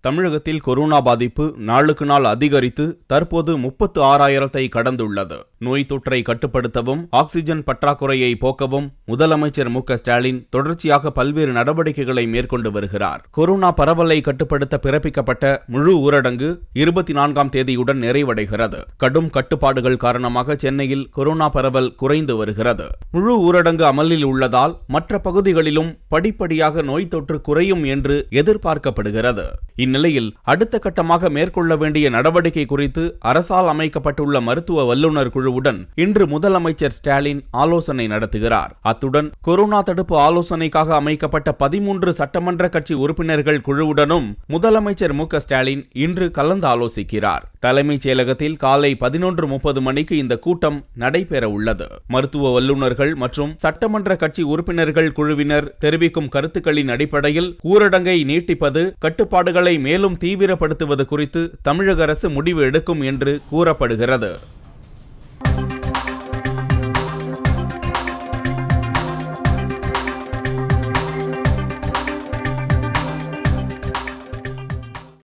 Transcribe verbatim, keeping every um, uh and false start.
தமிழகத்தில் கொரோனா பாதிப்பு நாளுக்கு நாள் அதிகரித்து தற்போது முப்பத்து ஆறாயிரத்தை கடந்துள்ளது. நோய் தொற்றை கட்டுப்படுத்தவும் ஆக்சிஜன் பற்றாக்குறையை போக்கவும் முதலமைச்சர் மு க ஸ்டாலின் தொடர்ச்சியாக பல்வேறு நடவடிக்கைகளை மேற்கொண்டு வருகிறார். கொரோனா பரவலை கட்டுப்படுத்த பிறப்பிக்கப்பட்ட முழு ஊரடங்கு இருபத்தி நான்காம் தேதியுடன் நிறைவடைகிறது. கடும் கட்டுப்பாடுகள் காரணமாக சென்னையில் கொரோனா பரவல் குறைந்து வருகிறது. முழு ஊரடங்கு அமலில் உள்ளதால் மற்ற பகுதிகளிலும் படிப்படியாக நோய் தொற்று குறையும் என்று எதிர்பார்க்கப்படுகிறது. இந்நிலையில் அடுத்த கட்டமாக மேற்கொள்ள வேண்டிய நடவடிக்கை குறித்து அரசால் அமைக்கப்பட்டுள்ள மருத்துவ வல்லுநர் குழுவுடன் இன்று முதலமைச்சர் ஸ்டாலின் ஆலோசனை நடத்துகிறார். அத்துடன் கொரோனா தடுப்பு ஆலோசனைக்காக அமைக்கப்பட்ட பதிமூன்று சட்டமன்ற கட்சி உறுப்பினர்கள் குழுவுடனும் முதலமைச்சர் மு க ஸ்டாலின் இன்று கலந்து ஆலோசிக்கிறார். தலைமைச் செயலகத்தில் காலை பதினொன்று முப்பது மணிக்கு இந்த கூட்டம் நடைபெற உள்ளது. மருத்துவ வல்லுநர்கள் மற்றும் சட்டமன்ற கட்சி உறுப்பினர்கள் குழுவினர் தெரிவிக்கும் கருத்துக்களின் அடிப்படையில் ஊரடங்கை நீட்டிப்பது, கட்டுப்பாடுகளை மேலும் தீவிரப்படுத்துவது குறித்து தமிழக அரசு முடிவு எடுக்கும் என்று கூறப்படுகிறது.